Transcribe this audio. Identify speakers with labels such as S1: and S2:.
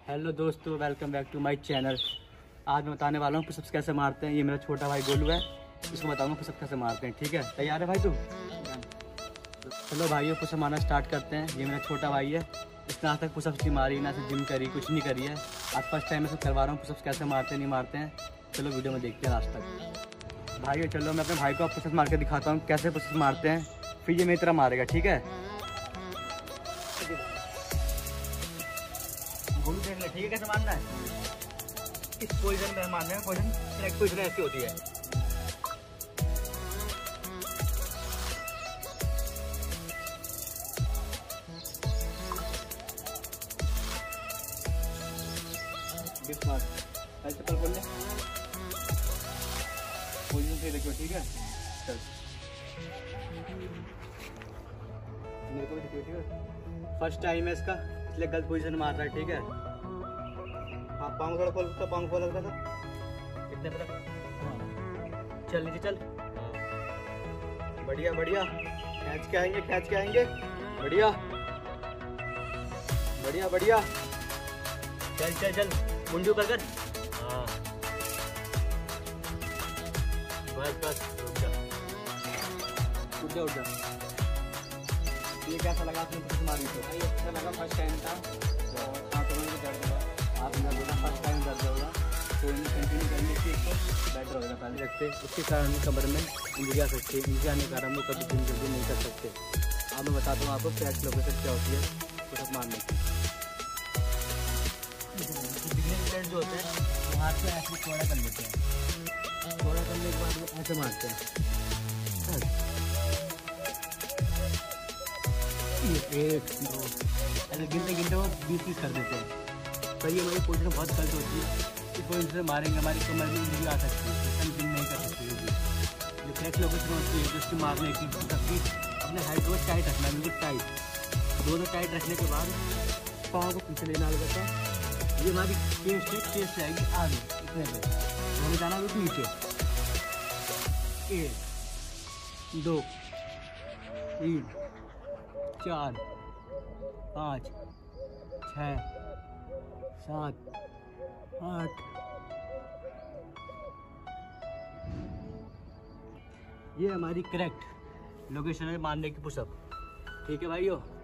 S1: Hello दोस्तों, welcome back to my channel. आज मैं बताने वाला हूँ पुशअप्स कैसे मारते हैं। ये मेरा छोटा भाई गोलू है, इसको बताऊंगा पुशअप कैसे मारते हैं। ठीक है, तैयार है भाई तू? चलो भाइयों, पुशअप मारना स्टार्ट करते हैं। ये मेरा छोटा भाई है, इसने आज तक पुशअप्स नहीं मारी, ना से जिम करी, कुछ नहीं करी है। आज फर्स्ट टाइम मैं सब करवा रहा हूँ पुशअप्स कैसे मारते हैं, नहीं मारते हैं। चलो वीडियो में देखते हैं लास्ट तक। भाइयों चलो, मैं अपने भाई को पुशअप्स मार के दिखाता हूँ कैसे पुशअप्स मारते हैं, फिर ये मेरी तरह मारेगा। ठीक है, गोलू देख ले। ठीक है, कैसे मारना है? इस पोजीशन में मारना है। पोजीशन करेक्ट पोजीशन ऐसी होती है। चप्पल खोल ले, पोजीशन से देखो। ठीक है, चल मेरे को भी देखिए। ठीक है, फर्स्ट टाइम है इसका, इसलिए गलत पोजीशन मार रहा है। ठीक है, हाँ पाँव थोड़ा खोल, तो पाँव खोल हल्का सा, इतने पर। चल नीचे चल, बढ़िया बढ़िया, खींच के आएंगे, खींच के आएंगे, बढ़िया बढ़िया बढ़िया। चल चल चल, मुंडी ऊपर कर। हाँ बस बस, रुक जा, उठ जा उठ जा। ये कैसा लगा आपने पुशअप मारी? तो भाई अच्छा लगा, फर्स्ट टाइम था। और हाथों में भी दर्द होगा, हाथ में दर्द होगा, फर्स्ट टाइम दर्द होगा, तो इन्हें कंटिन्यू करने से तो बेटर होगा। पहले रखते उसके कारण कमर में इंजरी आ सकती है, इंजरी आने के कारण वो कभी जिम जल्दी नहीं कर सकते। अब मैं बताता हूँ आपको फ्लैट लोकेशन क्या होती है पुशअप मारने की। बिगिनर फ्लैट जो होते हैं वो हाथ को ऐसे चौड़ा कर लेते हैं, चौड़ा करने के बाद वो ऐसे मारते हैं। एक दो ऐसे गिनते गिनते वो 20-30 कर देते हैं। पर ये हमारी पोजीशन बहुत गलत होती है। इस पोजीशन से मारेंगे हमारी कमर में इंजरी आ सकती है, हम जिम नहीं कर सकते। जो फ्लैट लोकेशन होती है जिसकी मारने की, सबकी अपने हेड को टाइट रखना है, बिल्कुल टाइट। दोनों टाइट रखने के बाद पाँव को पीछे लेना होगा। ये हमारी चेस्ट जाएगी आगे, इतने पे हमें जाना होगा नीचे। 1 2 3 4 5 6 7 8। ये हमारी करेक्ट लोकेशन है मारने की पुशअप। ठीक है भाइयों।